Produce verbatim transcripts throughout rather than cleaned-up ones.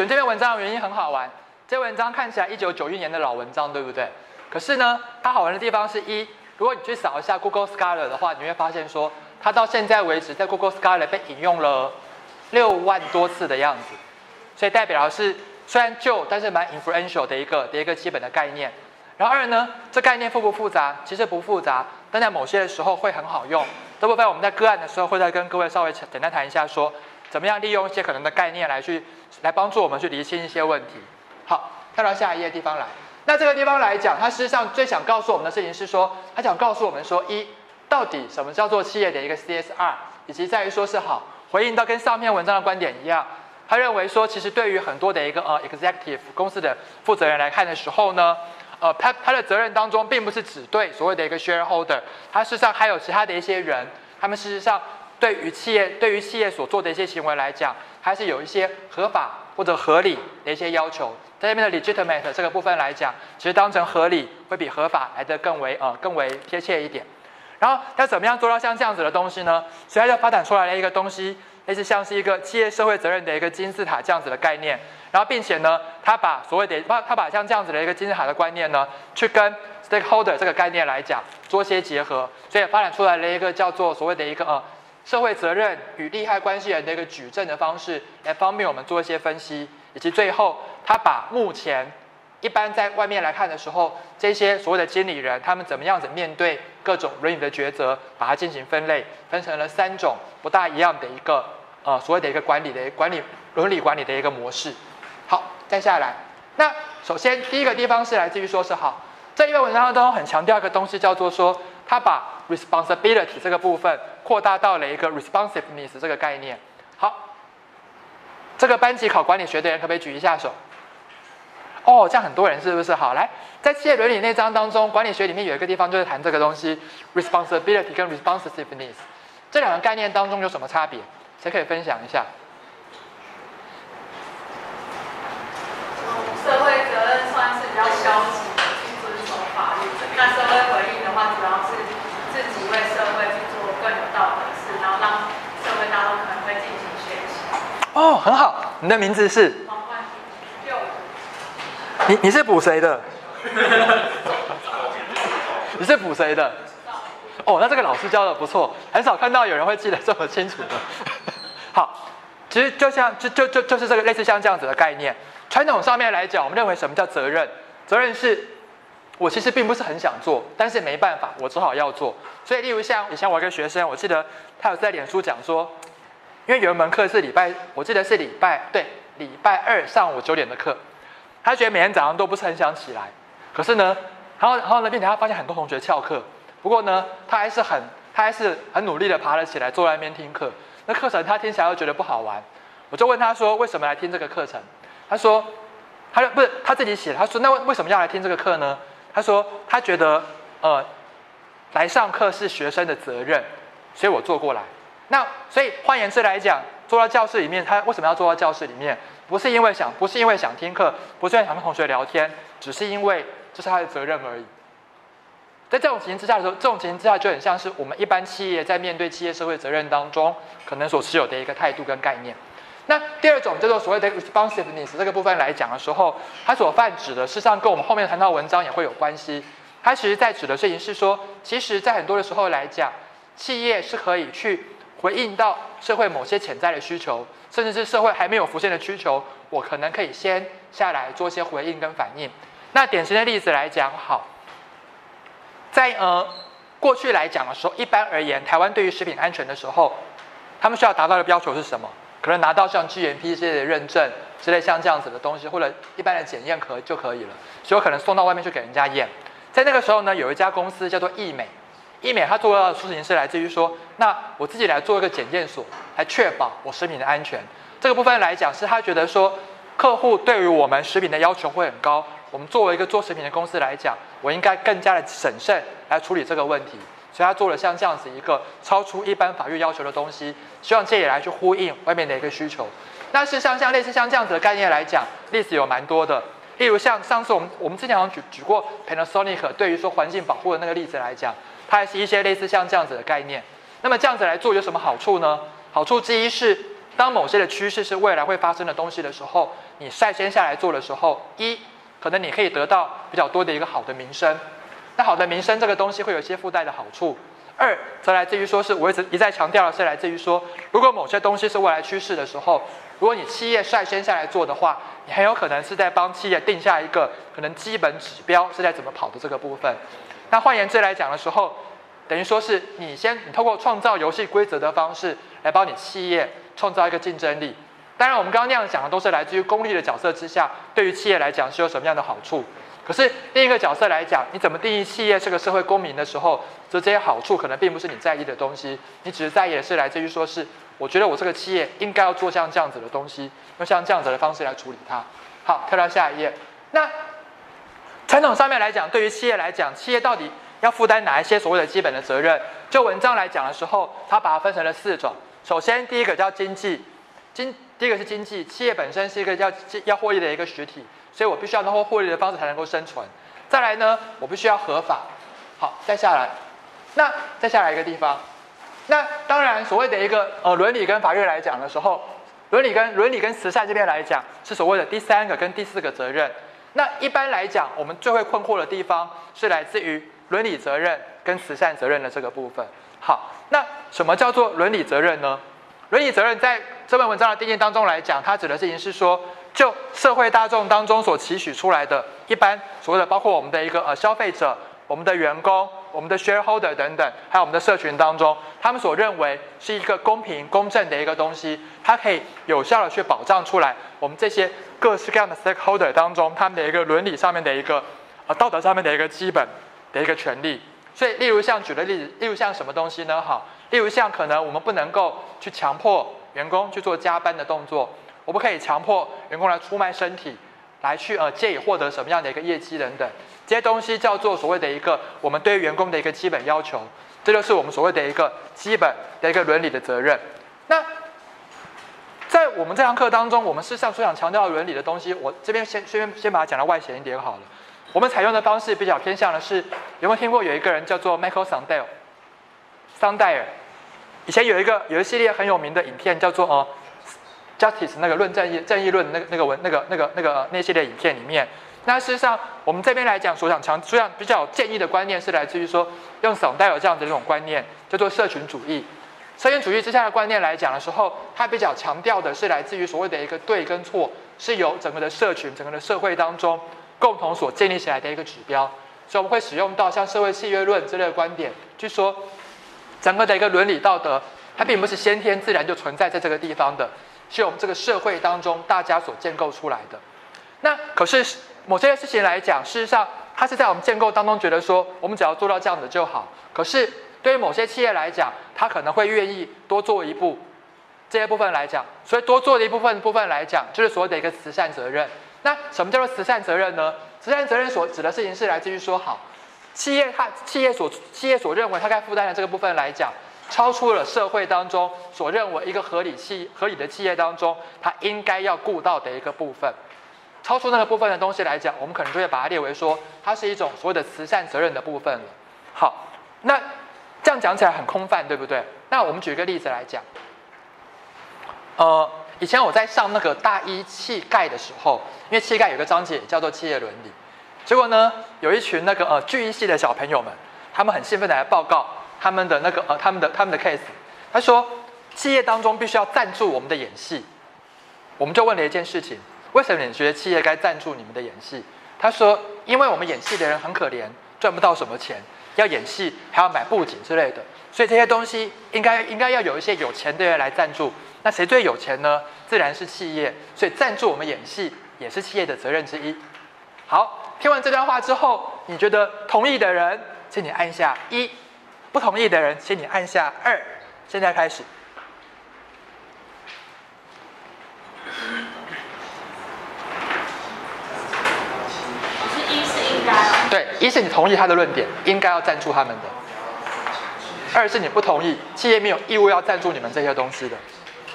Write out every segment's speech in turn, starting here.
选这篇文章的原因很好玩，这篇文章看起来一九九一年的老文章，对不对？可是呢，它好玩的地方是一，如果你去扫一下 Google Scholar 的话，你会发现说，它到现在为止在 Google Scholar 被引用了六万多次的样子，所以代表的是虽然旧，但是蛮 influential 的一个的一个基本的概念。然后二呢，这概念复不复杂？其实不复杂，但在某些的时候会很好用。这部分我们在个案的时候会再跟各位稍微简单谈一下说，怎么样利用一些可能的概念来去来帮助我们去厘清一些问题。好，跳到下一页地方来。那这个地方来讲，它事实上最想告诉我们的事情是说，它想告诉我们说，一，到底什么叫做企业的一个 C S R， 以及在于说是好回应到跟上篇文章的观点一样，他认为说，其实对于很多的一个呃 executive 公司的负责人来看的时候呢，呃，他他的责任当中并不是只对所谓的一个 shareholder， 他事实上还有其他的一些人，他们事实上对于企业对于企业所做的一些行为来讲，还是有一些合法或者合理的一些要求。在这边的 legitimate 这个部分来讲，其实当成合理会比合法来得更为呃更为贴切一点。然后要怎么样做到像这样子的东西呢？所以他就发展出来了一个东西，类似像是一个企业社会责任的一个金字塔这样子的概念。然后并且呢，他把所谓的他他把像这样子的一个金字塔的观念呢，去跟 stakeholder 这个概念来讲做一些结合，所以发展出来了一个叫做所谓的一个呃社会责任与利害关系人的一个举证的方式，来方便我们做一些分析，以及最后他把目前一般在外面来看的时候，这些所谓的经理人他们怎么样子面对各种伦理的抉择，把它进行分类，分成了三种不大一样的一个呃所谓的一个管理的管理伦理管理的一个模式。好，再下来，那首先第一个地方是来自于说是好，这一篇文章当中很强调一个东西，叫做说他把 responsibility 这个部分扩大到了一个 responsiveness 这个概念。好，这个班级考管理学的人可不可以举一下手？哦，这样很多人是不是？好，来，在企业伦理那章当中，管理学里面有一个地方就是谈这个东西 ，responsibility 跟 responsiveness 这两个概念当中有什么差别？谁可以分享一下？ 社会责任算是比较消极的去遵守法律，那社会回应的话，主要是自己为社会去做更有道德的事，然后让社会大众可能会进行学习。 哦，很好，你的名字是？ 王冠廷，六。 你你是补谁的？你是补谁的？哦，那这个老师教的不错，很少看到有人会记得这么清楚的。好，其实就像就就就就是这个类似像这样子的概念。传统上面来讲，我们认为什么叫责任？责任是我其实并不是很想做，但是没办法，我只好要做。所以，例如像以前我有一个学生，我记得他有在脸书讲说，因为有一门课是礼拜，我记得是礼拜对礼拜二上午九点的课，他觉得每天早上都不是很想起来，可是呢，然后然后呢，并且他发现很多同学翘课，不过呢，他还是很他还是很努力的爬了起来，坐在那边听课。那课程他听起来又觉得不好玩，我就问他说，为什么来听这个课程？他说，他不是他自己写的。他说，那为什么要来听这个课呢？他说，他觉得，呃，来上课是学生的责任，所以我坐过来。那所以换言之来讲，坐到教室里面，他为什么要坐到教室里面？不是因为想，不是因为想听课，不是因为想跟同学聊天，只是因为这是他的责任而已。在这种情形之下的时候，这种情形之下就很像是我们一般企业在面对企业社会责任当中可能所持有的一个态度跟概念。那第二种叫做所谓的 responsiveness 这个部分来讲的时候，它所泛指的事实上跟我们后面谈到的文章也会有关系。它其实在指的事情是说，其实在很多的时候来讲，企业是可以去回应到社会某些潜在的需求，甚至是社会还没有浮现的需求，我可能可以先下来做一些回应跟反应。那典型的例子来讲，好，在呃过去来讲的时候，一般而言，台湾对于食品安全的时候，他们需要达到的要求是什么？可能拿到像 G M P 之类的认证之类像这样子的东西，或者一般的检验可就可以了，所以我可能送到外面去给人家验。在那个时候呢，有一家公司叫做益美，益美它做到的事情是来自于说，那我自己来做一个检验所，来确保我食品的安全。这个部分来讲，是他觉得说，客户对于我们食品的要求会很高，我们作为一个做食品的公司来讲，我应该更加的审慎来处理这个问题。所以他做了像这样子一个超出一般法律要求的东西，希望借以来去呼应外面的一个需求。那事实上，像类似像这样子的概念来讲，例子有蛮多的。例如像上次我们我们之前好像举举过 Panasonic 对于说环境保护的那个例子来讲，它也是一些类似像这样子的概念。那么这样子来做有什么好处呢？好处之一是， 当某些的趋势是未来会发生的东西的时候，你率先下来做的时候，一可能你可以得到比较多的一个好的名声，那好的名声这个东西会有一些附带的好处。二则来自于说是我一直一再强调的是来自于说，如果某些东西是未来趋势的时候，如果你企业率先下来做的话，你很有可能是在帮企业定下一个可能基本指标是在怎么跑的这个部分。那换言之来讲的时候，等于说是你先你透过创造游戏规则的方式来帮你企业创造一个竞争力。当然我们刚刚那样讲的都是来自于功利的角色之下，对于企业来讲是有什么样的好处。可是另一个角色来讲，你怎么定义企业是个社会公民的时候，这这些好处可能并不是你在意的东西，你只是在意的是来自于说是我觉得我这个企业应该要做像这样子的东西，用像这样子的方式来处理它。好，跳到下一页。那传统上面来讲，对于企业来讲，企业到底要负担哪一些所谓的基本的责任？就文章来讲的时候，它把它分成了四种。首先，第一个叫经济，经第一个是经济，企业本身是一个要要获利的一个实体，所以我必须要通过获利的方式才能够生存。再来呢，我必须要合法。好，再下来，那再下来一个地方，那当然所谓的一个呃伦理跟法律来讲的时候，伦理跟伦理跟慈善这边来讲是所谓的第三个跟第四个责任。那一般来讲，我们最会困惑的地方是来自于伦理责任跟慈善责任的这个部分。好，那什么叫做伦理责任呢？伦理责任在这篇文章的定义当中来讲，它指的事情是说，就社会大众当中所期许出来的，一般所谓的包括我们的一个呃消费者、我们的员工、我们的 shareholder 等等，还有我们的社群当中，他们所认为是一个公平公正的一个东西，它可以有效的去保障出来我们这些各式各样的 stakeholder 当中，他们的一个伦理上面的一个呃道德上面的一个基本的一个权利。所以，例如像举的例子，例如像什么东西呢？好，例如像可能我们不能够去强迫员工去做加班的动作，我不可以强迫员工来出卖身体，来去呃借以获得什么样的一个业绩等等，这些东西叫做所谓的一个我们对于员工的一个基本要求，这就是我们所谓的一个基本的一个伦理的责任。那在我们这堂课当中，我们事实上所想强调伦理的东西，我这边先先先把它讲到外显一点好了。我们采用的方式比较偏向的是，有没有听过有一个人叫做 Michael Sandel 桑戴尔？以前有一个有一系列很有名的影片叫做呃 Justice 那个论正义正义论那个那个文那个那个那个那系列影片里面，那事实上我们这边来讲所想强所想比较建议的观念是来自于说用桑戴尔这样的一种观念叫做社群主义。社群主义之下的观念来讲的时候，它比较强调的是来自于所谓的一个对跟错是由整个的社群整个的社会当中共同所建立起来的一个指标，所以我们会使用到像社会契约论之类的观点，去说整个的一个伦理道德，它并不是先天自然就存在在这个地方的，是我们这个社会当中大家所建构出来的。那可是某些事情来讲，事实上它是在我们建构当中觉得说，我们只要做到这样子就好。可是对于某些企业来讲，它可能会愿意多做一步，这些部分来讲，所以多做的一部分部分来讲，就是所谓的一个慈善责任。那什么叫做慈善责任呢？慈善责任所指的事情是来自于说，好，企业它企业所企业所认为它该负担的这个部分来讲，超出了社会当中所认为一个合理企合理的企业当中，它应该要顾到的一个部分。超出那个部分的东西来讲，我们可能就会把它列为说，它是一种所谓的慈善责任的部分了。好，那这样讲起来很空泛，对不对？那我们举一个例子来讲，呃。以前我在上那个大一企概的时候，因为企概有个章节叫做企业伦理，结果呢，有一群那个呃剧艺系的小朋友们，他们很兴奋的来报告他们的那个呃他们的他们的 case。他说，企业当中必须要赞助我们的演戏。我们就问了一件事情：为什么你觉得企业该赞助你们的演戏？他说，因为我们演戏的人很可怜，赚不到什么钱，要演戏还要买布景之类的，所以这些东西应该应该要有一些有钱的人来赞助。那谁最有钱呢？自然是企业，所以赞助我们演戏也是企业的责任之一。好，听完这段话之后，你觉得同意的人，请你按下一；不同意的人，请你按下二。现在开始。 是一是应该哦。 对，一是你同意他的论点，应该要赞助他们的；二是你不同意，企业没有义务要赞助你们这些东西的。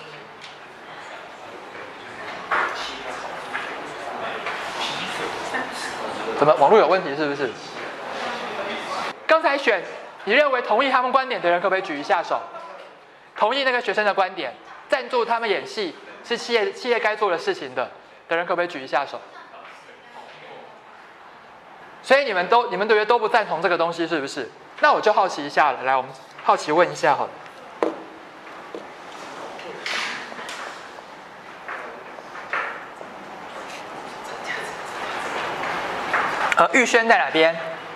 怎么网络有问题是不是？刚才选你认为同意他们观点的人，可不可以举一下手？同意那个学生的观点， 赞助他们演戏是企业企业该做的事情的的人，可不可以举一下手？所以你们都你们觉得都不赞同这个东西，是不是？那我就好奇一下了，来，我们好奇问一下好了。呃，玉轩在哪边？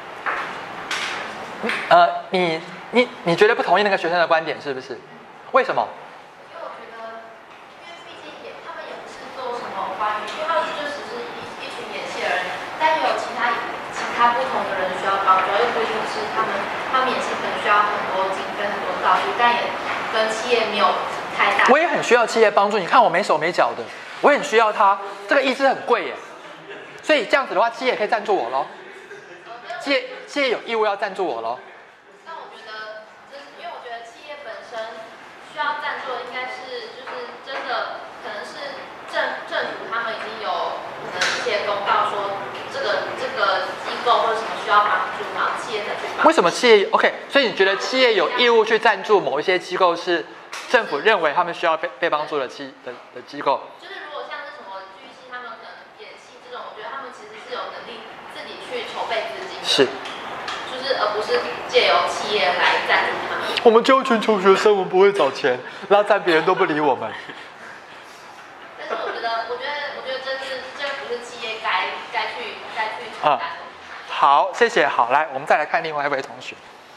呃，你你你觉得不同意那个学生的观点是不是？为什么？ 因为我觉得，因为毕竟也他们也不是做什么花语，因为他们就只是一一群演戏的人，但有其他其他不同的人需要帮助，又不一定是他们他们演戏可能需要很多经费、很多道具，但也跟企业没有太大。 我也很需要企业帮助，你看我没手没脚的，我也很需要它。这个义肢很贵耶。所以这样子的话，企业可以赞助我咯。企业企业有义务要赞助我咯。 那我觉得，就是因为我觉得企业本身需要赞助的，应该是就是真的，可能是政政府他们已经有可能一些公告说，这个这个机构或者什么需要帮助，然后企业再去帮助。 为什么企业 OK？ 所以你觉得企业有义务去赞助某一些机构是政府认为他们需要被被帮助的机的的机构？ 就是如果像是什么剧系，他们可能演戏这种，我觉得他们其实是有能力自己去筹备资金的， 是， 就是而不是借由企业来赞助他们。 我们就一群穷学生，我们不会找钱，拉赞别人都不理我们。 但是我觉得，我觉得，我觉得这是这不是企业该该去该去承担的。 啊好，谢谢。好，来，我们再来看另外一位同学。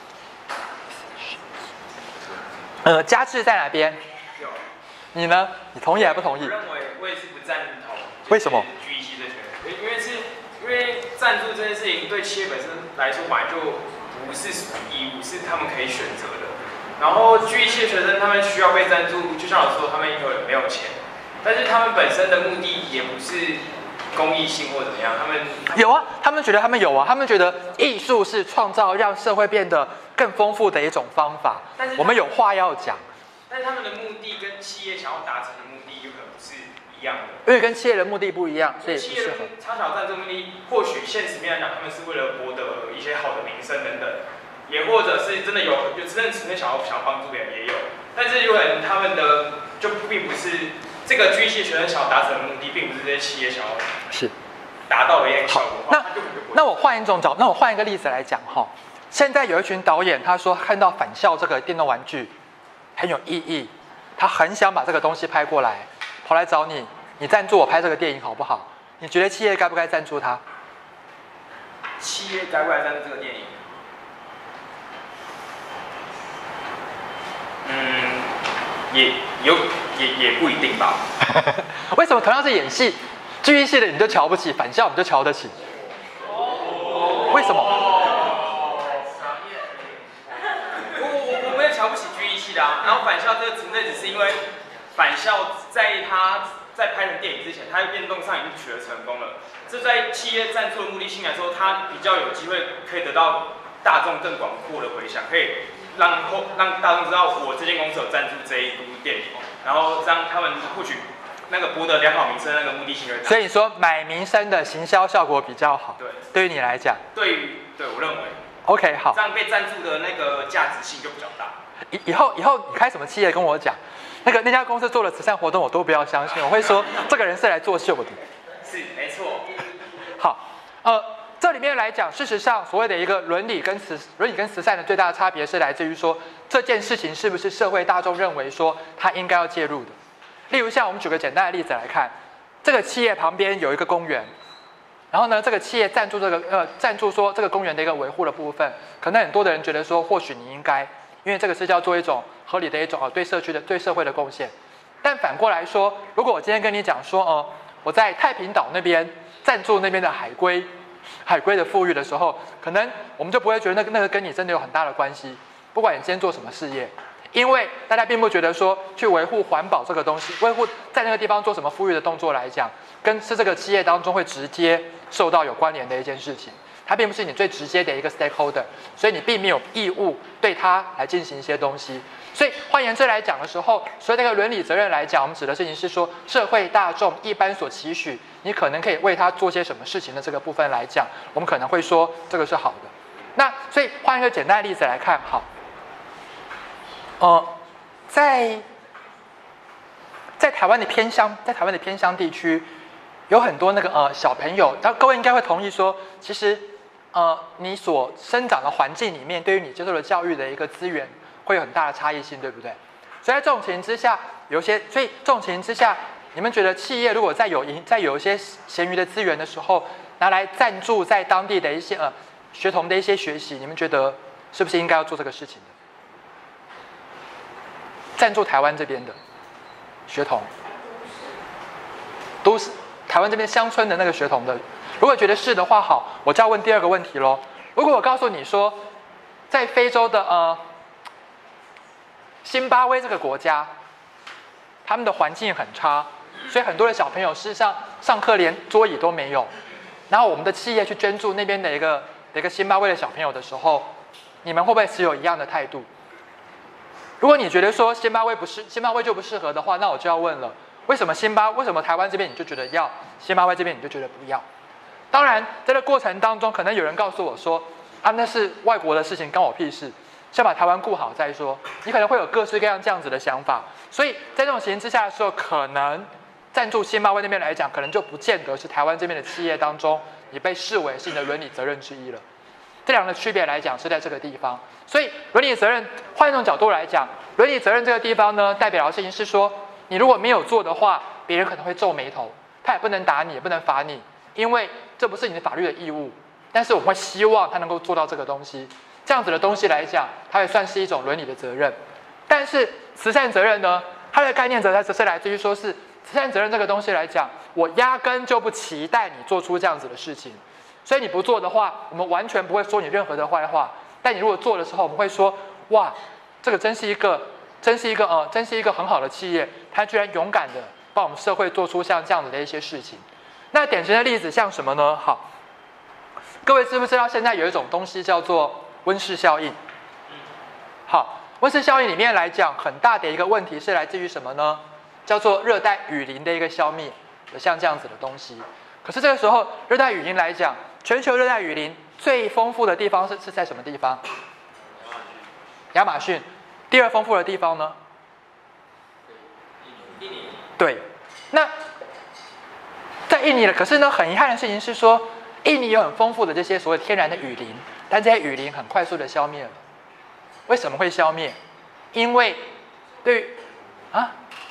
呃，嘉志在哪边？ 有。 你呢？你同意还不同意？ 我认为我也是不赞同。 为什么 ？G E C 这些，因为是因为赞助这件事情对企业本身来说，本来就不是义务，是他们可以选择的。然后 G E C 的学生他们需要被赞助，就像我说，他们有人没有钱，但是他们本身的目的也不是公益性或怎么样，他们有啊，他们觉得他们有啊，他们觉得艺术是创造让社会变得更丰富的一种方法。 但是我们有话要讲， 但是他们的目的跟企业想要达成的目的有可能不是一样的， 因为跟企业的目的不一样，所以不企业的适合。 超小赞助目的，或许现实面来讲，他们是为了博得一些好的名声等等，也或者是真的有有真正纯粹想要想帮助别人也有，但是有人他们的就并不是这个巨蟹学生想要达成的目的，并不是这些企业想要是达到的一个效果。 那那我换一种角，那我换一个例子来讲哈。现在有一群导演，他说看到返校这个电动玩具很有意义，他很想把这个东西拍过来，跑来找你，你赞助我拍这个电影好不好？你觉得企业该不该赞助他？ 企业该不该赞助这个电影？嗯，也有也也不一定吧。 为什么同样是演戏，剧艺系的你就瞧不起，返校你就瞧得起？为什么？ 瞧不起剧艺系的啊，然后返校这个存在只是因为返校在他在拍成电影之前，他在变动上已经取得成功了。这在企业赞助的目的性来说，他比较有机会可以得到大众更广阔的回响，可以让后让大众知道我这间公司有赞助这一部电影，然后让他们获取那个博得良好名声的那个目的性会大。 所以你说买名声的行销效果比较好， 对， 对于你来讲， 对于对我认为 ，OK 好， 这样被赞助的那个价值性就比较大。 以以后以后你开什么企业跟我讲，那个那家公司做的慈善活动我都不要相信，我会说这个人是来作秀的。 是没错。 好，呃，这里面来讲，事实上所谓的一个伦理跟慈伦理跟慈善的最大的差别是来自于说这件事情是不是社会大众认为说他应该要介入的。例如像我们举个简单的例子来看，这个企业旁边有一个公园，然后呢，这个企业赞助这个呃赞助说这个公园的一个维护的部分，可能很多的人觉得说或许你应该。因为这个是叫做一种合理的一种呃对社区的对社会的贡献，但反过来说，如果我今天跟你讲说，呃，我在太平岛那边赞助那边的海龟，海龟的富裕的时候，可能我们就不会觉得那个那个跟你真的有很大的关系。不管你今天做什么事业，因为大家并不觉得说去维护环保这个东西，维护在那个地方做什么富裕的动作来讲，跟是这个企业当中会直接受到有关联的一件事情。它并不是你最直接的一个 stakeholder， 所以你并没有义务对它来进行一些东西。所以换言之来讲的时候，所以那个伦理责任来讲，我们指的事情是说社会大众一般所期许，你可能可以为他做些什么事情的这个部分来讲，我们可能会说这个是好的。那所以换一个简单的例子来看，好，呃，在在台湾的偏乡，在台湾的偏乡地区，有很多那个呃小朋友，但各位应该会同意说，其实呃你所生长的环境里面，对于你接受的教育的一个资源，会有很大的差异性，对不对？所以在这种情形之下，有些所以这种情形之下，你们觉得企业如果在有盈在有一些闲余的资源的时候，拿来赞助在当地的一些呃学童的一些学习，你们觉得是不是应该要做这个事情的？赞助台湾这边的学童，都是台湾这边乡村的那个学童的。如果觉得是的话，好，我就要问第二个问题咯。如果我告诉你说，在非洲的呃辛巴威这个国家，他们的环境很差，所以很多的小朋友事实上上课连桌椅都没有。然后我们的企业去捐助那边的一个的一个辛巴威的小朋友的时候，你们会不会持有一样的态度？如果你觉得说辛巴威不是辛巴威就不适合的话，那我就要问了，为什么辛巴为什么台湾这边你就觉得要，辛巴威这边你就觉得不要？当然，在这过程当中，可能有人告诉我说，啊，那是外国的事情，关我屁事，先把台湾顾好再说。你可能会有各式各样这样子的想法，所以在这种情形之下的时候，可能赞助辛巴威那边来讲，可能就不见得是台湾这边的企业当中你被视为是你的伦理责任之一了。这两个区别来讲是在这个地方，所以伦理责任换一种角度来讲，伦理责任这个地方呢，代表的事情是说，你如果没有做的话，别人可能会皱眉头，他也不能打你，也不能罚你，因为这不是你的法律的义务。但是我们会希望他能够做到这个东西，这样子的东西来讲，它也算是一种伦理的责任。但是慈善责任呢，它的概念则是来自于说是慈善责任这个东西来讲，我压根就不期待你做出这样子的事情。所以你不做的话，我们完全不会说你任何的坏话。但你如果做的时候，我们会说，哇，这个真是一个，真是一个呃，真是一个很好的企业，它居然勇敢的帮我们社会做出像这样子的一些事情。那典型的例子像什么呢？好，各位知不知道现在有一种东西叫做温室效应？好，温室效应里面来讲，很大的一个问题是来自于什么呢？叫做热带雨林的一个消灭，有像这样子的东西。可是这个时候，热带雨林来讲，全球热带雨林最丰富的地方是是在什么地方？亚马逊。第二丰富的地方呢？ 印尼。 对。那在印尼了，可是呢，很遗憾的事情是说，印尼有很丰富的这些所谓天然的雨林，但这些雨林很快速的消灭了。为什么会消灭？因为对于啊，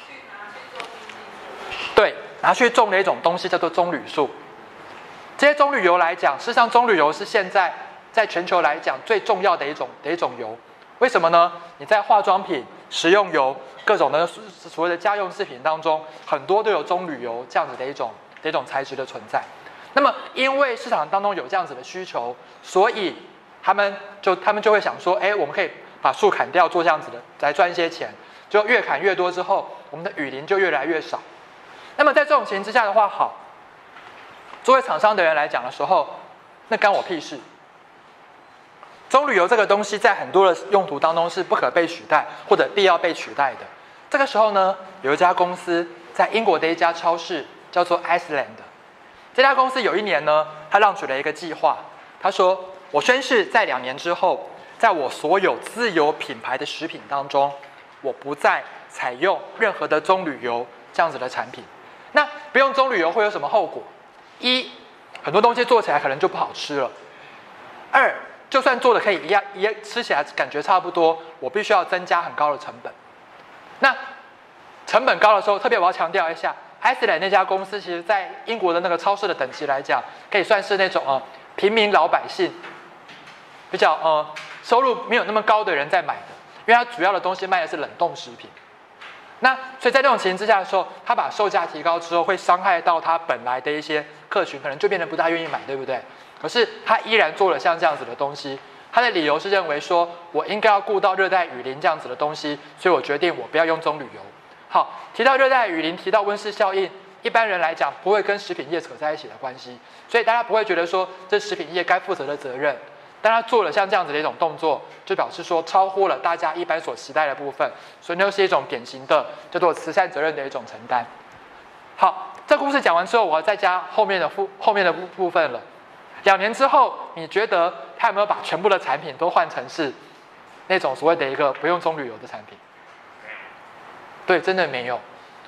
对。拿去种的一种东西叫做棕榈树。这些棕榈油来讲，事实上棕榈油是现在在全球来讲最重要的一种的一种油。为什么呢？你在化妆品、食用油、各种的所谓的家用饰品当中，很多都有棕榈油这样子的一种的一种材质的存在。那么因为市场当中有这样子的需求，所以他们就他们就会想说，哎，我们可以把树砍掉，做这样子的来赚一些钱。就越砍越多之后，我们的雨林就越来越少。那么在这种情形之下的话，好，作为厂商的人来讲的时候，那干我屁事。棕榈油这个东西在很多的用途当中是不可被取代或者必要被取代的。这个时候呢，有一家公司在英国的一家超市叫做 Iceland。这家公司有一年呢，他让取了一个计划，他说：“我宣誓在两年之后，在我所有自有品牌的食品当中，我不再采用任何的棕榈油这样子的产品。”那不用棕榈油会有什么后果？一，很多东西做起来可能就不好吃了；二，就算做的可以一样，一样吃起来感觉差不多，我必须要增加很高的成本。那成本高的时候，特别我要强调一下，艾斯兰那家公司其实在英国的那个超市的等级来讲，可以算是那种呃平民老百姓比较呃收入没有那么高的人在买的，因为它主要的东西卖的是冷冻食品。那所以在这种情形之下的时候，他把售价提高之后，会伤害到他本来的一些客群，可能就变得不大愿意买，对不对？可是他依然做了像这样子的东西，他的理由是认为说，我应该要顾到热带雨林这样子的东西，所以我决定我不要用棕榈油。好，提到热带雨林，提到温室效应，一般人来讲不会跟食品业扯在一起的关系，所以大家不会觉得说这是食品业该负责的责任。但他做了像这样子的一种动作，就表示说超乎了大家一般所期待的部分，所以那是一种典型的叫做慈善责任的一种承担。好，这故事讲完之后，我要再加后面的部后面的部部分了。两年之后，你觉得他有没有把全部的产品都换成是那种所谓的一个不用棕榈油的产品？对，真的没有。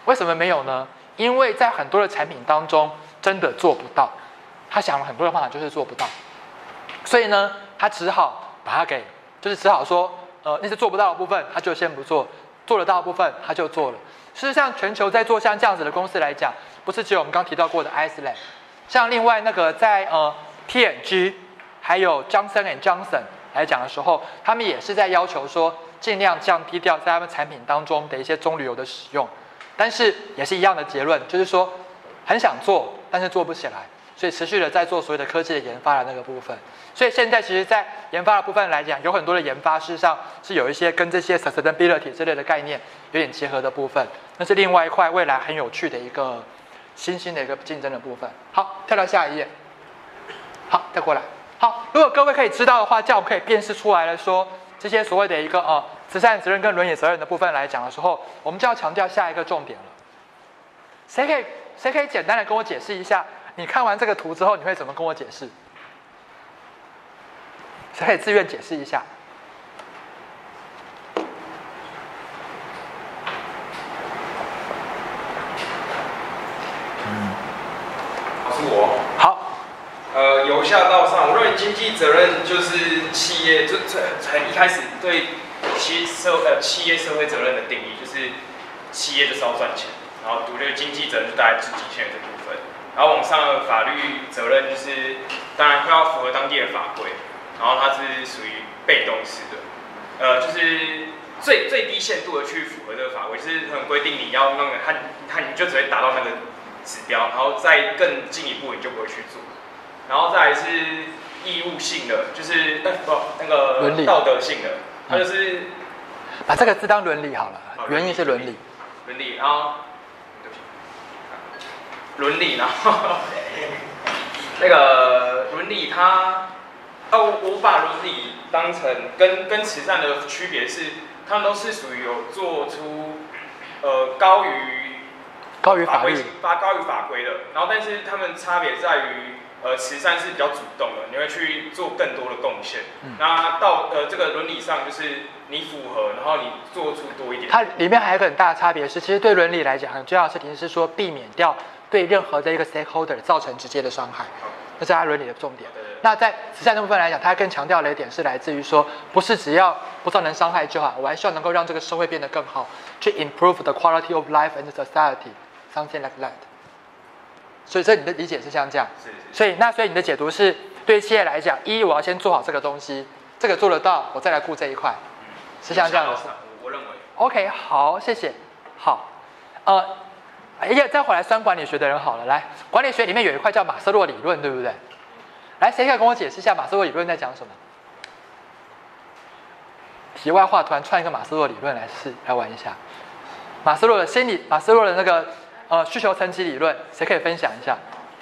为什么没有呢？因为在很多的产品当中真的做不到，他想了很多的方法就是做不到，所以呢，他只好把它给，就是只好说，呃，那些做不到的部分他就先不做，做得到的部分他就做了。事实上，全球在做像这样子的公司来讲，不是只有我们刚提到过的 Iceland， 像另外那个在呃 P and G 还有 Johnson and Johnson 来讲的时候，他们也是在要求说，尽量降低掉在他们产品当中的一些棕榈油的使用，但是也是一样的结论，就是说很想做，但是做不起来，所以持续的在做所谓的科技的研发的那个部分。所以现在其实，在研发的部分来讲，有很多的研发事实上是有一些跟这些 sustainability 之类的概念有点结合的部分，那是另外一块未来很有趣的一个新兴的一个竞争的部分。好，跳到下一页。好，再过来。好，如果各位可以知道的话，这样我们可以辨识出来了说，这些所谓的一个呃慈善责任跟伦理责任的部分来讲的时候，我们就要强调下一个重点了。谁可以谁可以简单的跟我解释一下，你看完这个图之后，你会怎么跟我解释？谁可以自愿解释一下？ 嗯，是我。 好。 呃，由下到上，我认为经济责任就是企业就这很一开始对企社呃企业社会责任的定义，就是企业就是要赚钱，然后独立经济责任就大概是极限的这部分，然后往上的法律责任就是当然会要符合当地的法规，然后它是属于被动式的，呃，就是最最低限度的去符合这个法规，就是可能规定你要那个它它你就只会达到那个指标，然后再更进一步你就不会去做。然后再来是义务性的，就是呃不那个道德性的，它就是把这个字当伦理好了，原因是伦理。 伦理，然后对不起，伦理，然后那个伦理它，哦，我把伦理当成跟跟慈善的区别是，他们都是属于有做出呃高于高于法律法高于法规的，然后但是他们差别在于。呃，慈善是比较主动的，你会去做更多的贡献。嗯、那到呃这个伦理上，就是你符合，然后你做出多一点。 它里面还有一个很大的差别是，其实对伦理来讲，很重要的事情是说避免掉对任何的一个 stakeholder 造成直接的伤害，那是它伦理的重点。 对对对， 那在慈善的部分来讲，它更强调的一点是来自于说，不是只要不造成伤害就好，我还希望能够让这个社会变得更好，去 improve the quality of life and society，something like that。所以这你的理解是像这样， 是是所以那所以你的解读是对企业来讲，一我要先做好这个东西，这个做得到，我再来顾这一块，嗯、是像这样的。 我, 我认为。 OK， 好，谢谢。好，呃，哎呀，再回来算管理学的人好了，来，管理学里面有一块叫马斯洛理论，对不对？来，谁可以跟我解释一下马斯洛理论在讲什么？题外话，突然串一个马斯洛理论来试来玩一下。马斯洛的心理，马斯洛的那个。呃，需求层级理论，谁可以分享一下？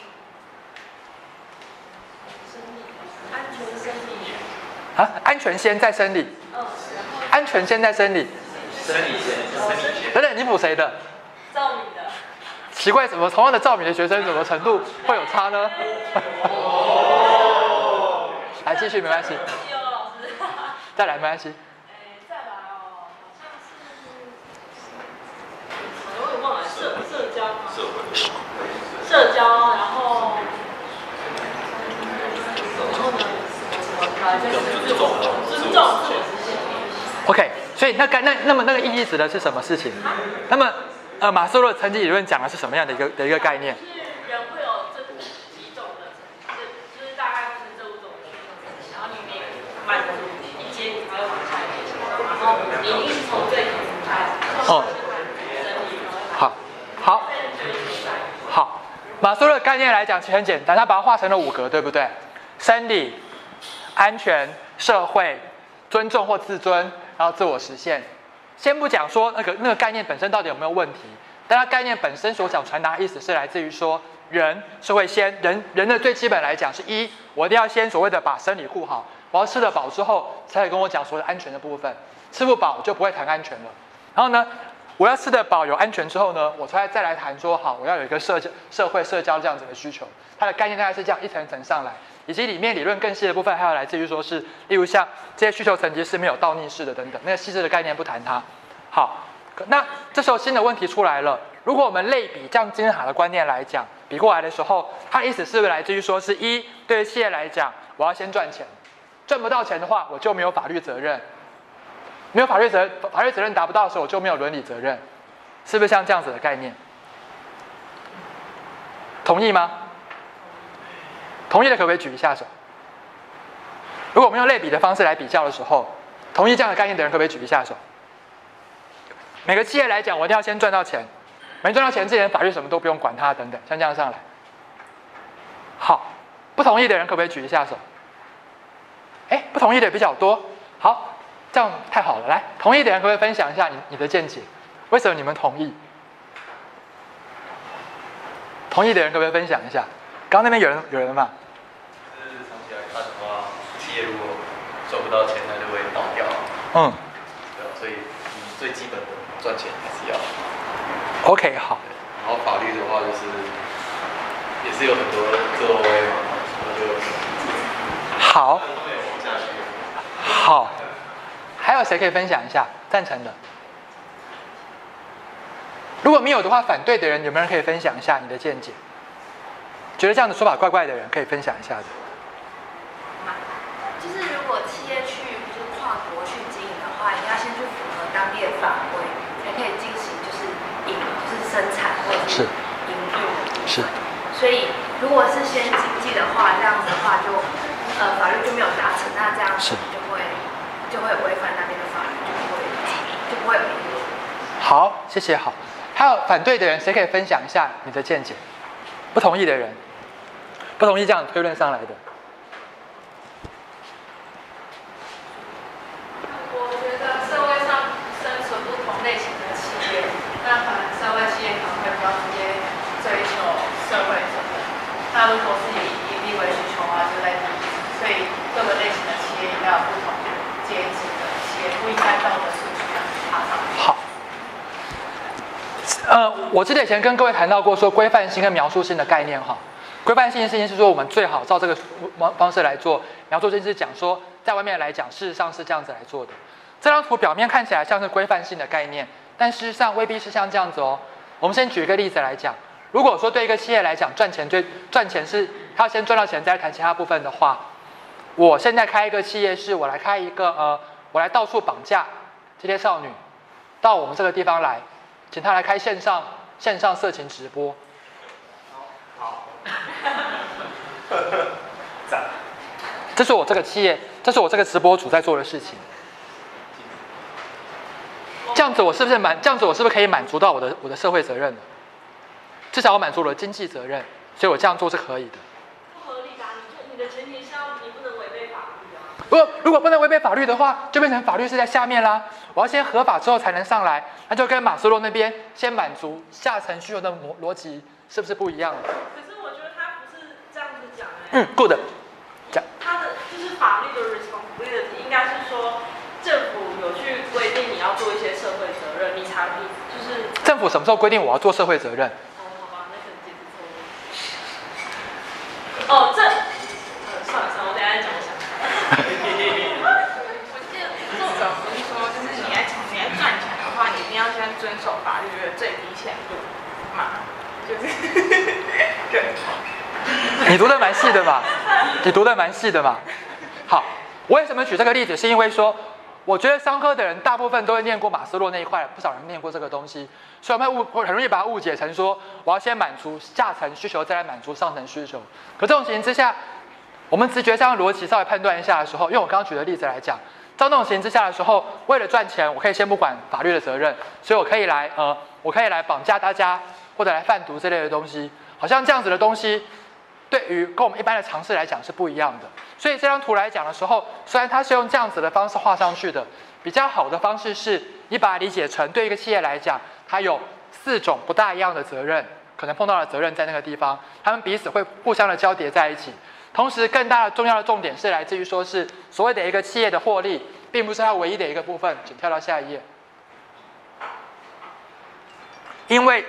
安全生理。 啊，安全先再生理。 嗯。 安全先再生理。 生理先，生理先。 等等，你补谁的？ 赵敏的。 奇怪，怎么同样的赵敏的学生，怎么程度会有差呢？来，继续，没关系。再来，没关系。 再来哦，好像是。我也忘了社社交吗？社会社交，然后然后呢？尊重尊重自我实现。 OK， 所以那该那那么那个意义指的是什么事情？那么呃，马斯洛的层级理论讲的是什么样的一个的一个概念？ 就是人会有这几种的，就是大概是这五种需求层级，然后你每满足一阶，你还会往下一阶，然后你一定是从最底层开始。哦。 好，好，好，马斯洛的概念来讲其实很简单，他把它画成了五格，对不对？生理、安全、社会、尊重或自尊，然后自我实现。先不讲说那个那个概念本身到底有没有问题，但它概念本身所想传达的意思是来自于说，人是会先人人的最基本来讲是一，我一定要先所谓的把生理顾好，我要吃得饱之后，才会跟我讲所谓的安全的部分，吃不饱就不会谈安全了。然后呢？我要吃得饱有安全之后呢，我才再来谈说好，我要有一个社交、社会社交这样子的需求。它的概念大概是这样一层一层上来，以及里面理论更细的部分还有来自于说是，例如像这些需求层级是没有倒逆式的等等，那个细致的概念不谈它。好，那这时候新的问题出来了， 如果我们类比这样金字塔的观念来讲，比过来的时候，它的意思是不是来自于说是一，对于企业来讲，我要先赚钱，赚不到钱的话，我就没有法律责任，没有法律责任，法律责任达不到的时候，我就没有伦理责任，是不是像这样子的概念？同意吗？同意的可不可以举一下手？如果我们用类比的方式来比较的时候，同意这样的概念的人可不可以举一下手？每个企业来讲，我一定要先赚到钱，没赚到钱之前，法律什么都不用管它，等等，像这样上来。好，不同意的人可不可以举一下手？哎，不同意的比较多。好，这样太好了。来，同意的人可不可以分享一下你你的见解？为什么你们同意？同意的人可不可以分享一下？刚刚那边有人有人吗？ 就是长期来看的话，企业如果赚不到钱，那就会倒掉。 嗯， 对啊，所以最基本的赚钱还是要。 OK， 好。 然后法律的话，就是也是有很多作为嘛，那就好。 对，往下去。 好，还有谁可以分享一下？赞成的？如果没有的话，反对的人有没有人可以分享一下你的见解？觉得这样的说法怪怪的人可以分享一下的。 就是如果企业去就是跨国去经营的话，一定要先去符合当地的法规，才可以进行就是营就是生产或者是营运的部分。 是。 所以如果是先经济的话，这样子的话就呃法律就没有达成，那这样子就会就会违反那边的法律，就不会就不会有影响。 好，谢谢。好，还有反对的人，谁可以分享一下你的见解？不同意的人，不同意这样推论上来的。 我觉得社会上生存不同类型的企业，那可能社会企业可能会比较直接追求社会责任。那如果是以盈利为需求啊之类的，所以各个类型的企业应该有不同阶级的企业，不应该道德顺序这样爬上去。 好。呃，我记得以前跟各位谈到过说规范性跟描述性的概念哈。规范性的事情是说我们最好照这个方式来做，描述性是讲说在外面来讲，事实上是这样子来做的。这张图表面看起来像是规范性的概念，但事实上未必是像这样子哦。我们先举一个例子来讲，如果说对一个企业来讲，赚钱最赚钱是他要先赚到钱再谈其他部分的话，我现在开一个企业是我来开一个呃，我来到处绑架这些少女到我们这个地方来。请他来开线上线上色情直播。 好， 这是我这个企业，这是我这个直播主在做的事情。这样子我是不是满？这样子我是不是可以满足到我的我的社会责任呢？至少我满足了经济责任，所以我这样做是可以的。 不合理的，你你的前提是要你不能违背法律啊。 如果如果不能违背法律的话，就变成法律是在下面啦。我要先合法之后才能上来，那就跟马斯洛那边先满足下层需求的逻辑是不是不一样的？ 可是我觉得他不是这样子讲哎。 嗯 ，good。讲他的就是法律的 responsibility 应该是说政府有去规定你要做一些社会责任，你才你就是。 政府什么时候规定我要做社会责任？ 哦，好吧，那可能解释错误。哦，这，呃，算了算了，我等一下再讲，我想。 我记得作者不是说，就是你在从你在赚钱的话，你一定要先遵守法律的最低限度嘛，就是对。 你读的蛮细的嘛，你读的蛮细的嘛。好，我为什么举这个例子，是因为说，我觉得商科的人大部分都会念过马斯洛那一块，不少人念过这个东西，所以我们误很容易把它误解成说，我要先满足下层需求，再来满足上层需求。可这种情形之下，我们直觉上的逻辑稍微判断一下的时候，用我刚刚举的例子来讲，在这种情形之下的时候，为了赚钱，我可以先不管法律的责任，所以我可以来呃，我可以来绑架大家，或者来贩毒之类的东西，好像这样子的东西。对于跟我们一般的常识来讲是不一样的，所以这张图来讲的时候，虽然它是用这样子的方式画上去的，比较好的方式是你把它理解成对一个企业来讲，它有四种不大一样的责任，可能碰到的责任在那个地方，他们彼此会互相的交叠在一起。同时，更大的重要的重点是来自于说是所谓的一个企业的获利，并不是它唯一的一个部分。请跳到下一页，因为。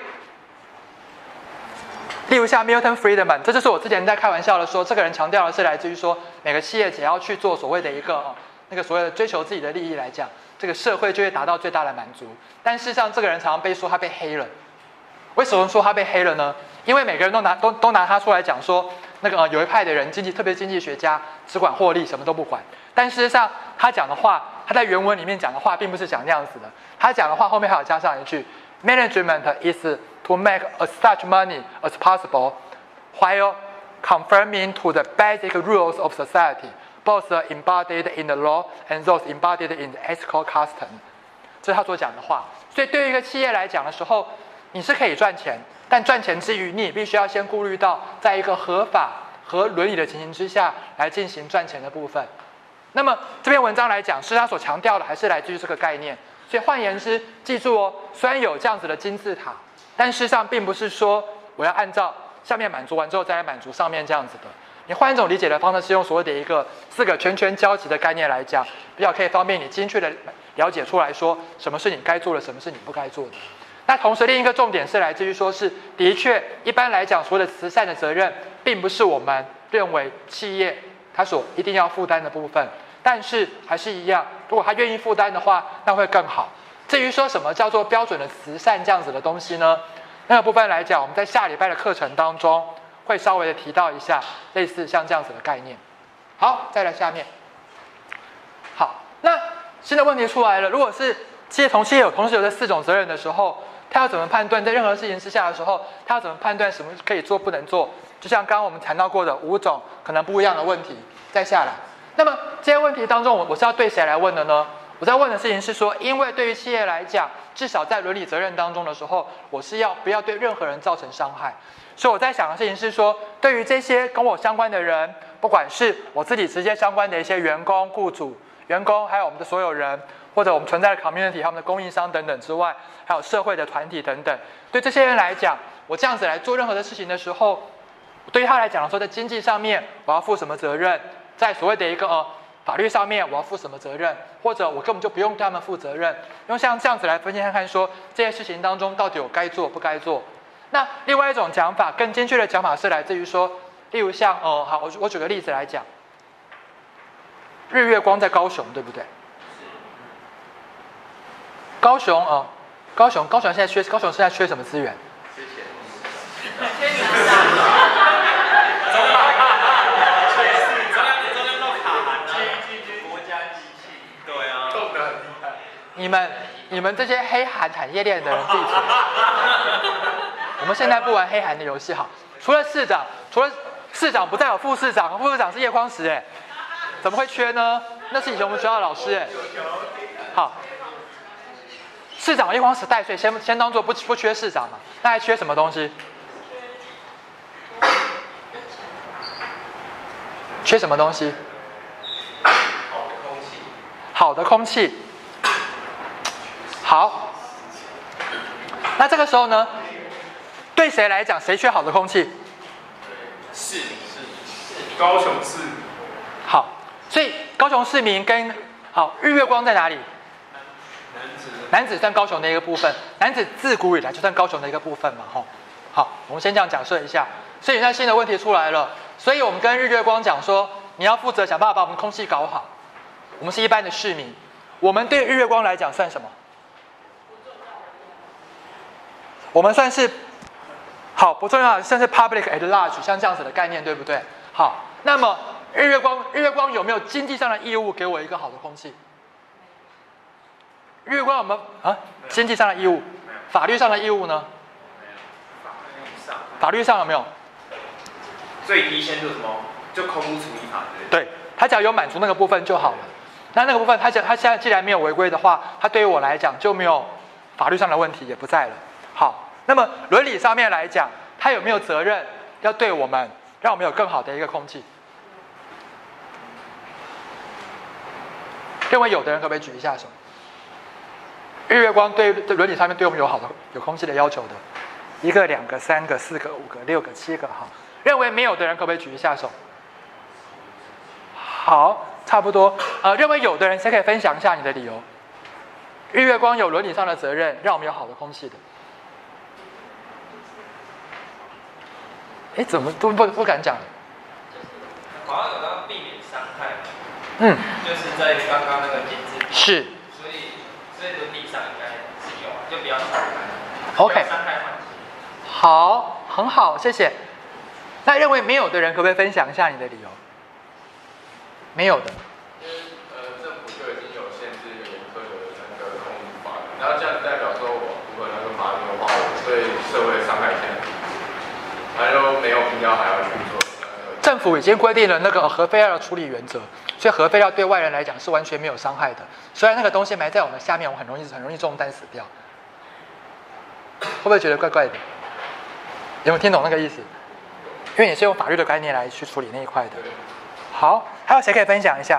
例如像 Milton Friedman， 这就是我之前在开玩笑的说，这个人强调的是来自于说，每个企业只要去做所谓的一个、哦、那个所谓的追求自己的利益来讲，这个社会就会达到最大的满足。但事实上，这个人常常被说他被黑了， 为什么说他被黑了呢？因为每个人都拿都都拿他出来讲说，那个呃有一派的人经济，特别是经济学家只管获利，什么都不管。但事实上他讲的话，他在原文里面讲的话，并不是讲那样子的。他讲的话后面还有加上一句 ：Management is to make as much money as possible, while conforming to the basic rules of society, both embodied in the law and those embodied in the ethical custom。这是他所讲的话。所以对于一个企业来讲的时候，你是可以赚钱，但赚钱之余，你也必须要先顾虑到，在一个合法和伦理的情形之下来进行赚钱的部分。那么这篇文章来讲，是他所强调的，还是来自于这个概念。所以换言之，记住哦，虽然有这样子的金字塔，但事实上并不是说我要按照下面满足完之后再来满足上面这样子的。你换一种理解的方式，是用所谓的一个四个圈圈交集的概念来讲，比较可以方便你精确的了解出来说，什么是你该做的，什么是你不该做的。那同时另一个重点是来自于说是，的确一般来讲，所谓的慈善的责任，并不是我们认为企业它所一定要负担的部分。但是还是一样，如果他愿意负担的话，那会更好。至于说什么叫做标准的慈善这样子的东西呢？那个部分来讲，我们在下礼拜的课程当中会稍微的提到一下，类似像这样子的概念。好，再来下面。好，那新的问题出来了，如果是企业同企业有同时有这四种责任的时候，他要怎么判断在任何事情之下的时候，他要怎么判断什么可以做不能做？就像刚刚我们谈到过的五种可能不一样的问题，再下来。那么这些问题当中，我我是要对谁来问的呢？我在问的事情是说，因为对于企业来讲，至少在伦理责任当中的时候，我是要不要对任何人造成伤害。所以我在想的事情是说，对于这些跟我相关的人，不管是我自己直接相关的一些员工、雇主、员工，还有我们的所有人，或者我们存在的 community、他们的供应商等等之外，还有社会的团体等等，对这些人来讲，我这样子来做任何的事情的时候，对于他来讲的说，在经济上面我要负什么责任？在所谓的一个呃法律上面我要负什么责任，或者我根本就不用对他们负责任，用像这样子来分析看看说这些事情当中到底有该做不该做。那另外一种讲法，更精确的讲法是来自于说，例如像呃好，我我举个例子来讲，日月光在高雄，对不对？高雄啊、呃，高雄高雄现在缺高雄现在缺什么资源？ 缺钱。 缺钱啊！ 你们你们这些黑韩产业链的人自己存。我们现在不玩黑韩的游戏好，除了市长，除了市长不再有副市长，副市长是叶匡时哎，怎么会缺呢？那是以前我们学校的老师哎。好，市长叶匡时带，所以先先当做不不缺市长嘛，那还缺什么东西？缺什么东西？ 好的空气。 好的空气。好，那这个时候呢，对谁来讲，谁缺好的空气？ 市民是高雄市。 好，所以高雄市民跟好日月光在哪里？ 男子。 男子算高雄的一个部分，男子自古以来就算高雄的一个部分嘛，吼。好，我们先这样假设一下。所以现在新的问题出来了，所以我们跟日月光讲说，你要负责想办法把我们空气搞好。我们是一般的市民，我们对日月光来讲算什么？我们算是好不重要，算是 public at large， 像这样子的概念，对不对？好，那么日月光，日月光有没有经济上的义务给我一个好的空气？日月光有没有啊？经济上的义务，法律上的义务呢？法律上有没有？ 最低限度什么？就空污处理法之类的。 对，他只要有满足那个部分就好了。那那个部分，他讲他现在既然没有违规的话，他对于我来讲就没有法律上的问题，也不在了。好，那么伦理上面来讲，他有没有责任要对我们，让我们有更好的一个空气？认为有的人可不可以举一下手？日月光对伦理上面对我们有好的有空气的要求的，一个、两个、三个、四个、五个、六个、七个，好。认为没有的人可不可以举一下手？好，差不多。呃，认为有的人谁可以分享一下你的理由？日月光有伦理上的责任，让我们有好的空气的。哎，怎么都不不敢讲？ 好像有要避免伤害。 嗯， 就是在刚刚那个金字塔。 是。 所以，所以伦理上应该是有，就不要伤害。 OK。 伤害环境。 好，很好，谢谢。那认为没有的人，可不可以分享一下你的理由？没有的。 因为呃，政府就已经有限制严苛的那个空污法了，然后这样代表说我符合那个法律的话，我对社会伤害性很低，那就没有必要还要去做。 政府已经规定了那个核废料的处理原则，所以核废料对外人来讲是完全没有伤害的。虽然那个东西埋在我们下面，我们很容易很容易中弹死掉。会不会觉得怪怪的？有没有听懂那个意思？因为你是用法律的概念来去处理那一块的。好，还有谁可以分享一下？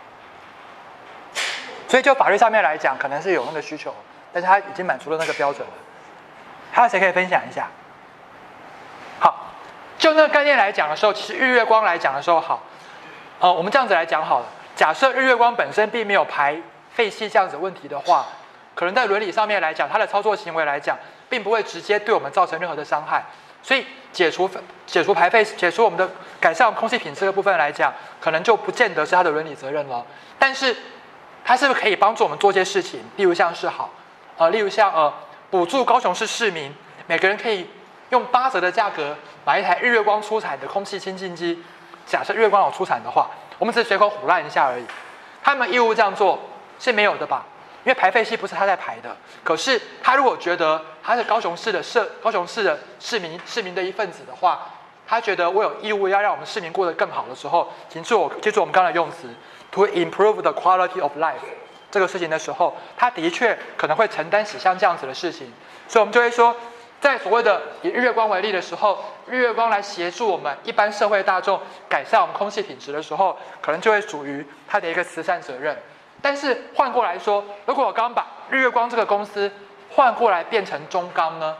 所以就法律上面来讲，可能是有那个需求，但是它已经满足了那个标准了。还有谁可以分享一下？好，就那个概念来讲的时候，其实日月光来讲的时候，好，呃，我们这样子来讲好了。假设日月光本身并没有排废气这样子的问题的话，可能在伦理上面来讲，它的操作行为来讲，并不会直接对我们造成任何的伤害。所以解除解除排废、解除我们的改善空气品质的部分来讲，可能就不见得是它的伦理责任了。但是它是不是可以帮助我们做些事情？例如像是好，呃，例如像呃，补助高雄市市民，每个人可以用八折的价格买一台日月光出产的空气清净机。假设日月光有出产的话，我们只是随口唬烂一下而已。他们义务这样做是没有的吧？因为排废气不是他在排的，可是他如果觉得他是高雄市的社高雄市的市民市民的一份子的话，他觉得我有义务要让我们市民过得更好的时候，请记我记住我们刚才的用词 ，to improve the quality of life 这个事情的时候，他的确可能会承担起像这样子的事情，所以我们就会说，在所谓的以日月光为例的时候，日月光来协助我们一般社会大众改善我们空气品质的时候，可能就会属于他的一个慈善责任。但是换过来说，如果我刚把日月光这个公司换过来变成中钢呢？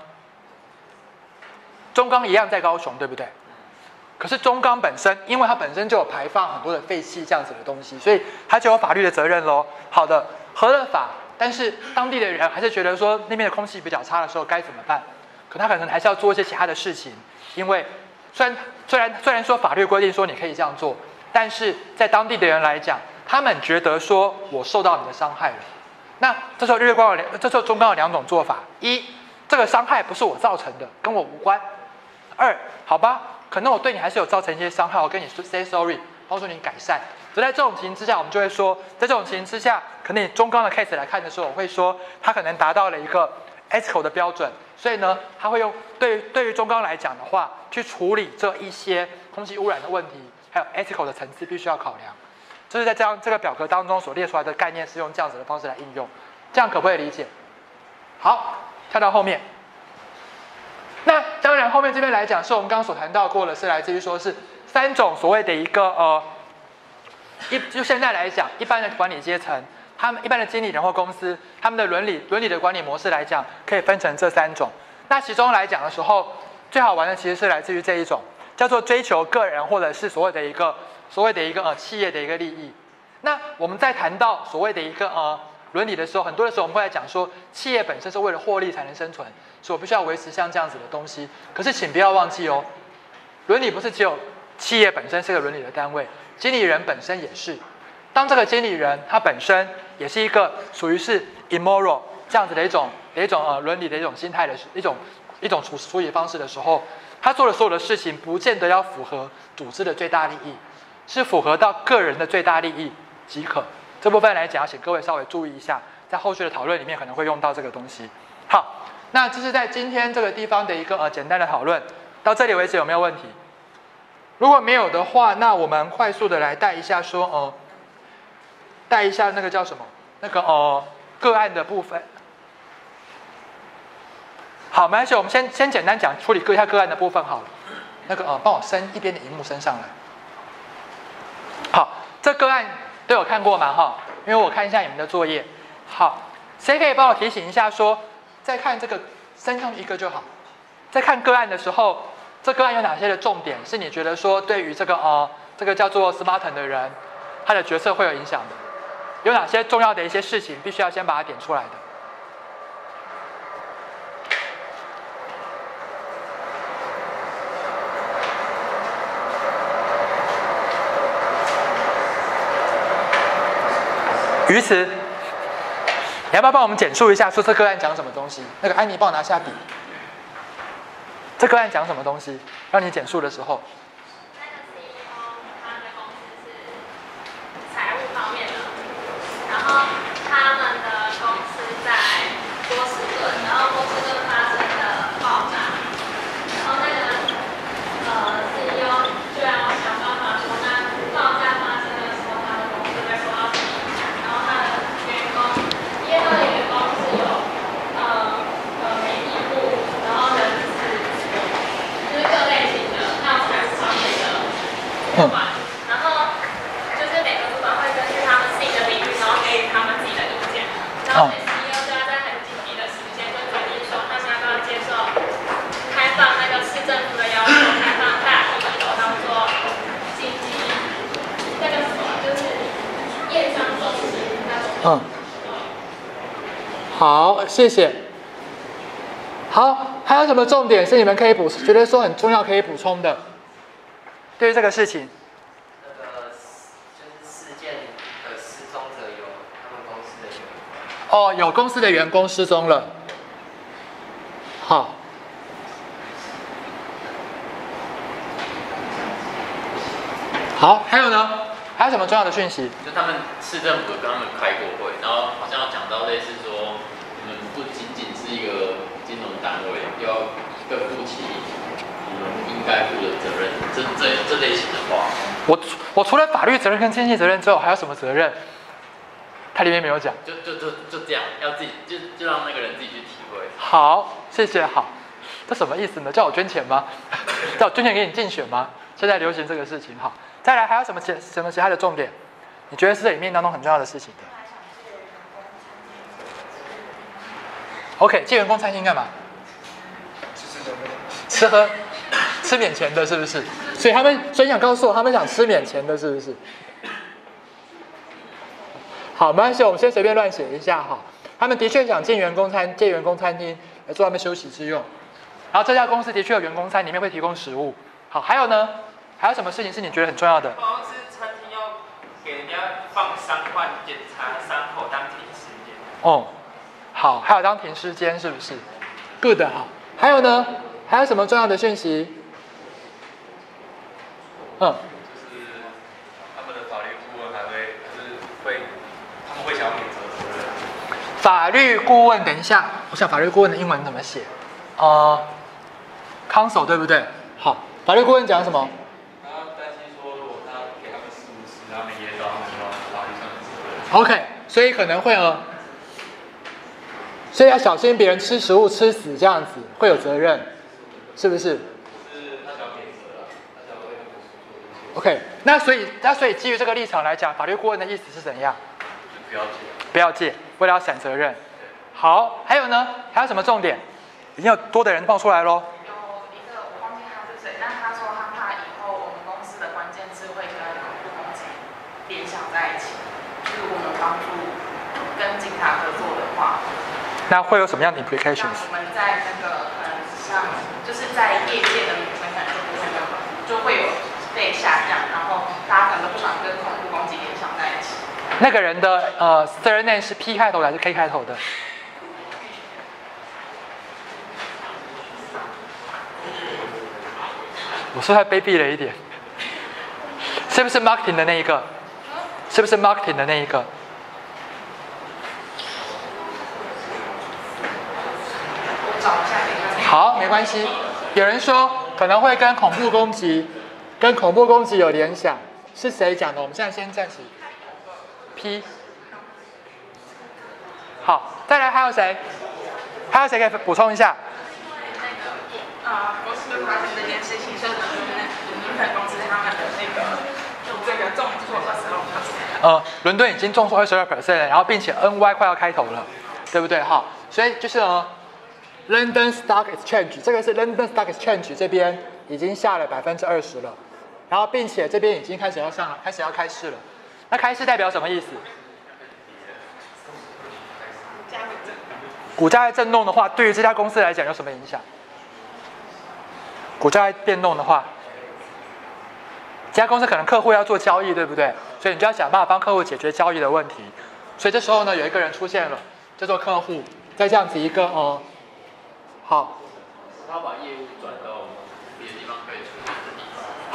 中钢一样在高雄，对不对？可是中钢本身，因为它本身就有排放很多的废气这样子的东西，所以它就有法律的责任咯。好的，合了法，但是当地的人还是觉得说那边的空气比较差的时候该怎么办？可他可能还是要做一些其他的事情，因为虽然虽然虽然说法律规定说你可以这样做，但是在当地的人来讲，他们觉得说我受到你的伤害了。那这时候日月光有两，这时候中钢有两种做法：一，这个伤害不是我造成的，跟我无关；二，好吧，可能我对你还是有造成一些伤害，我跟你 say sorry， 帮助你改善。所以在这种情形之下，我们就会说，在这种情形之下，可能以中钢的 case 来看的时候，我会说他可能达到了一个 ethical 的标准，所以呢，他会用对于对于中钢来讲的话，去处理这一些空气污染的问题，还有 ethical 的层次必须要考量。这是在这样这个表格当中所列出来的概念，是用这样子的方式来应用，这样可不可以理解？好，跳到后面。那当然，后面这边来讲，是我们刚刚所谈到过的，是来自于说是三种所谓的一个呃，一就现在来讲，一般的管理阶层，他们一般的经理人或公司，他们的伦理伦理的管理模式来讲，可以分成这三种。那其中来讲的时候，最好玩的其实是来自于这一种，叫做追求个人或者是所谓的一个。所谓的一个呃企业的一个利益，那我们在谈到所谓的一个呃伦理的时候，很多的时候我们会来讲说，企业本身是为了获利才能生存，所以我必须要维持像这样子的东西。可是请不要忘记哦，伦理不是只有企业本身是个伦理的单位，经理人本身也是。当这个经理人他本身也是一个属于是 immoral 这样子的一种的一种呃伦理的一种心态的一种一种处处理方式的时候，他做的所有的事情不见得要符合组织的最大利益。是符合到个人的最大利益即可。这部分来讲，请各位稍微注意一下，在后续的讨论里面可能会用到这个东西。好，那这是在今天这个地方的一个呃简单的讨论。到这里为止有没有问题？如果没有的话，那我们快速的来带一下说，呃，带一下那个叫什么？那个呃个案的部分。好，没关系，我们先先简单讲处理个一下个案的部分好了。那个呃，帮我升一边的荧幕升上来。好，这个案都有看过吗？哈，因为我看一下你们的作业。好，谁可以帮我提醒一下说，在看这个升上一个就好。在看个案的时候，这个案有哪些的重点是你觉得说对于这个呃这个叫做 Smarten 的人，他的决策会有影响的？有哪些重要的一些事情必须要先把它点出来的？于此，你要不要帮我们简述一下，说这个案讲什么东西？那个安妮，帮我拿下笔。 这个案讲什么东西？让你简述的时候。 那个 C E O 他的公司是财务方面的，然后他们的公司在波士顿，然后波士顿发生了爆炸，然后那个呃 C E O 就要想办法说，那爆炸发生的时候，他的公司会受到什么影响？然后他的员工，因为他的员工是有呃呃媒体部，然后人事，就是各类型的，还有财务方面的主管，然后就是每个主管会根据他们自己的领域，然后给予他们自己的意见，然后所以 C E O 就要在很紧急的时间就决定说，他们要不要接受开放那个市政府的要求，开放大体一楼当做紧急那个什么，就是验伤中心那种。 嗯。好，谢谢。好，还有什么重点是你们可以补，觉得说很重要可以补充的？对于这个事情。 那个就是事件的失踪者有他们公司的员工。 哦，有公司的员工失踪了。好。好，还有呢？还有什么重要的讯息？ 就他们市政府跟他们开过会，然后好像讲到类似说，你们不仅仅是一个金融单位，要更负起你们应该负的责任，这这这类型的话。 我我除了法律责任跟经济责任之后，还有什么责任？它里面没有讲。 就就就就这样，要自己就就让那个人自己去体会。 好，谢谢。好，这什么意思呢？叫我捐钱吗？叫我捐钱给你竞选吗？现在流行这个事情。好，再来还有什么其什么其他的重点？你觉得是这里面当中很重要的事情的 ？OK， 借员工餐厅干嘛？吃喝，吃免钱的，是不是？所以他们，所以想告诉我，他们想吃免钱的，是不是？好，没关系，我们先随便乱写一下哈。他们的确想进员工餐，借员工餐厅来做他们休息之用。然后这家公司的确有员工餐，里面会提供食物。好，还有呢？还有什么事情是你觉得很重要的？ 好像是餐厅要给人家放伤患检查伤口当停尸间。 哦，好，还有当停尸间是不是 ？Good， 好。还有呢？还有什么重要的讯息？嗯。 就是他们的法律顾问还会，就是会，他们会想要免责责任。 法律顾问，等一下，我想法律顾问的英文怎么写？呃 ，counsel 对不对？好，法律顾问讲什么？ 他担心说，如果他给他们食物吃，他们噎到，他们就要法律上的责任。 OK， 所以可能会呃，所以要小心别人吃食物吃死这样子会有责任，是不是？ 是他想免责了，他想为他们做 OK， 那所以那所以基于这个立场来讲，法律顾问的意思是怎样？ 不要借。 不要借，为了要闪责任。好，还有呢？还有什么重点？已经有多的人报出来咯。 有一个我忘记他是谁，但他说他怕以后我们公司的关键字会跟恐怖攻击联想在一起，就是我们帮助跟警察合作的话， 那会有什么样的那 implications？ 我们在那个可能像就是在业界的名声可能就不会那么，就会有被下降，然后大家可能都不想跟恐怖攻击联想在一起。 那个人的呃 surname 是 P 开头的还是 K 开头的？我说太卑鄙了一点，是不是 marketing 的那一个？是不是 marketing 的那一个？ 我找一下给他。 好，没关系。有人说可能会跟恐怖攻击，跟恐怖攻击有联想，是谁讲的？我们现在先暂时 P。好，再来还有谁？还有谁可以补充一下？ 啊，公司发生这件事情，所以伦敦公司他们的那个这个重挫二十二 percent。 呃，伦敦已经重挫二十二 percent 了，然后并且 N Y 快要开头了，对不对？哈，所以就是呢 ，London Stock Exchange 这个是 London Stock Exchange 这边已经下了百分之二十了，然后并且这边已经开始要上了，开始要开市了。那开市代表什么意思？股价在震动的话，对于这家公司来讲有什么影响？股价在变动的话，这家公司可能客户要做交易，对不对？所以你就要想办法帮客户解决交易的问题。所以这时候呢，有一个人出现了，叫做客户，在这样子一个呃，好， 他把业务转到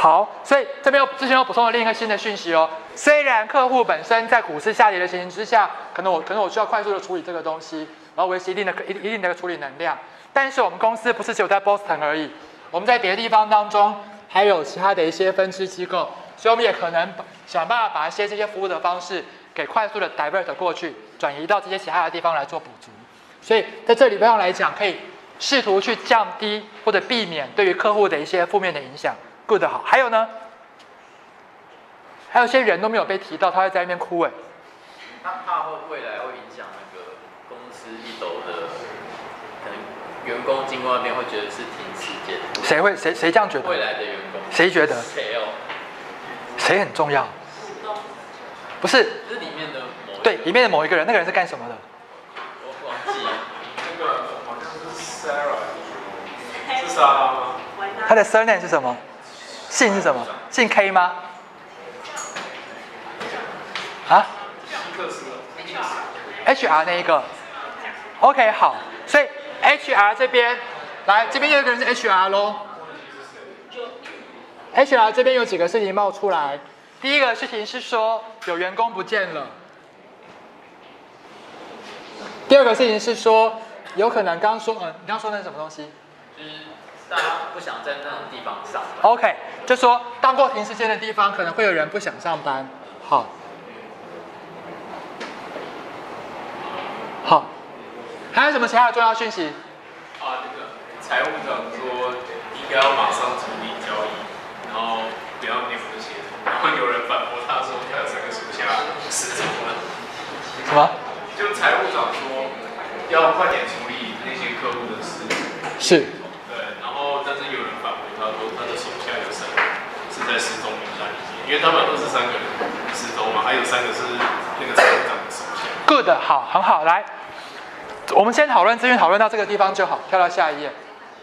好，所以这边又之前又补充了另一个新的讯息哦。虽然客户本身在股市下跌的情形之下，可能我可能我需要快速的处理这个东西，然后维持一定的一一定的处理能量，但是我们公司不是只有在 Boston 而已，我们在别的地方当中还有其他的一些分支机构，所以我们也可能想办法把一些这些服务的方式给快速的 divert 过去，转移到这些其他的地方来做补足。所以在这里上来讲，可以试图去降低或者避免对于客户的一些负面的影响。Good 好，还有呢，还有些人都没有被提到，他会在那边哭哎。 他怕会未来会影响那个公司一楼的，可能员工经过那边会觉得是停时间。 谁会谁谁这样觉得？ 未来的员工。 谁觉得？ 谁哦？ 谁很重要？不是。 是里面的某。 对，里面的某一个人，那个人是干什么的？ 我忘记了。 那个好像是 Sarah， 是莎拉吗？ 他的 surname 是什么？姓是什么？姓 K 吗？啊 ？H R 那一个 ，OK 好，所以 H R 这边，来这边有一个人是 H R 咯。H R 这边有几个事情冒出来，第一个事情是说有员工不见了，第二个事情是说有可能刚刚说，嗯、呃，你刚刚说那是什么东西？ 就是大家不想在那种地方上班。 OK， 就说当过停时间的地方，可能会有人不想上班。好，好，还有什么其他的重要讯息？ 啊，那个财务长说应该要马上处理交易，然后不要扭这些，然后有人反驳他说他这个属下失踪了。 什么？ 就财务长说要快点处理那些客户的事。 是。 但是有人反驳他说，他的手下有三个是在失踪名单里面，因为他们二十三个人失踪嘛，还有三个是那个财务长的手下。 Good， 好，很好，来，我们先讨论资讯，讨论到这个地方就好，跳到下一页。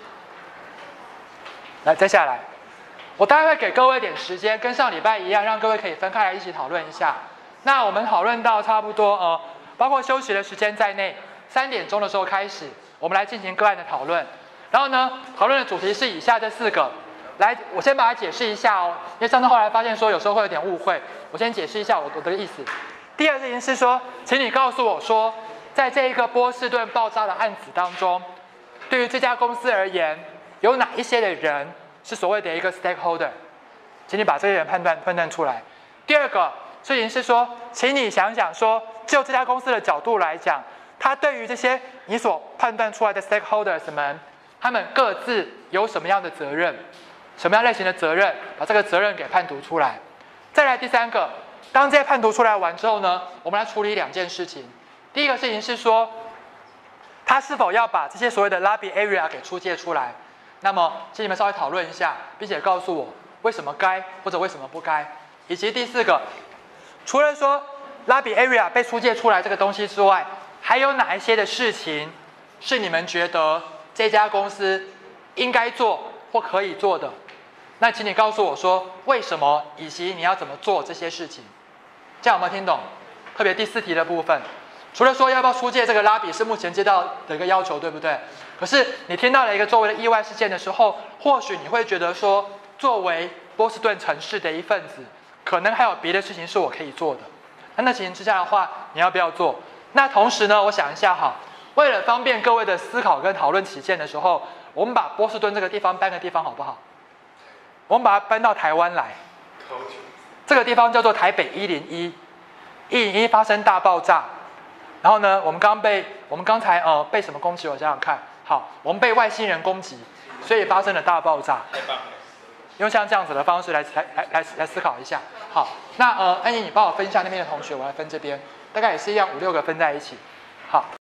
来，再下来，我大概会给各位点时间，跟上礼拜一样，让各位可以分开来一起讨论一下。那我们讨论到差不多呃，包括休息的时间在内，三点钟的时候开始，我们来进行个案的讨论。然后呢，讨论的主题是以下这四个。来，我先把它解释一下哦，因为上次后来发现说有时候会有点误会，我先解释一下我我的意思。第二个事情是说，请你告诉我说，在这一个波士顿爆炸的案子当中，对于这家公司而言，有哪一些的人是所谓的一个 stakeholder？ 请你把这些人判断判断出来。第二个事情是说，请你想想说，就这家公司的角度来讲，他对于这些你所判断出来的 stakeholders 们，他们各自有什么样的责任，什么样类型的责任，把这个责任给判读出来。再来第三个，当这些判读出来完之后呢，我们来处理两件事情。第一个事情是说，他是否要把这些所谓的 lobby area 给出借出来。那么，请你们稍微讨论一下，并且告诉我为什么该或者为什么不该。以及第四个，除了说 lobby area 被出借出来这个东西之外，还有哪一些的事情是你们觉得这家公司应该做或可以做的？那请你告诉我说为什么，以及你要怎么做这些事情。这样有没有听懂？特别第四题的部分，除了说要不要出借这个拉比是目前接到的一个要求，对不对？可是你听到了一个周围的意外事件的时候，或许你会觉得说，作为波士顿城市的一份子，可能还有别的事情是我可以做的。那那情形之下的话，你要不要做？那同时呢，我想一下哈，为了方便各位的思考跟讨论起见的时候，我们把波士顿这个地方搬个地方好不好？我们把它搬到台湾来。这个地方叫做台北一零一，一零一发生大爆炸，然后呢，我们刚被我们刚才呃被什么攻击？我想想看，好，我们被外星人攻击，所以发生了大爆炸。 太棒了！ 用像这样子的方式来来来来来思考一下。好，那呃，安妮，你帮我分一下那边的同学，我来分这边，大概也是一样，五六个分在一起。好。